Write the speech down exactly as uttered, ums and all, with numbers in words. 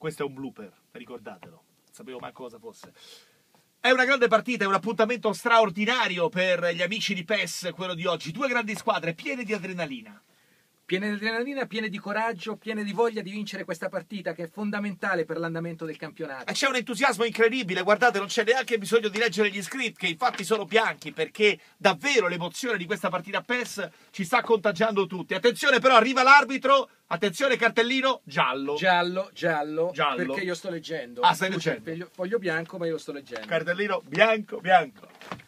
Questo è un blooper, ricordatelo. Non sapevo mai cosa fosse. È una grande partita, è un appuntamento straordinario per gli amici di P E S, quello di oggi. Due grandi squadre, piene di adrenalina. Piene di adrenalina, piene di coraggio, piene di voglia di vincere questa partita che è fondamentale per l'andamento del campionato. E c'è un entusiasmo incredibile, guardate, non c'è neanche bisogno di leggere gli script, che infatti sono bianchi, perché davvero l'emozione di questa partita P E S ci sta contagiando tutti. Attenzione però, arriva l'arbitro, attenzione cartellino, giallo. Giallo, giallo, Giallo. perché io sto leggendo. Ah, stai Tu c'hai leggendo. il foglio, foglio bianco, ma io lo sto leggendo. Cartellino bianco, bianco.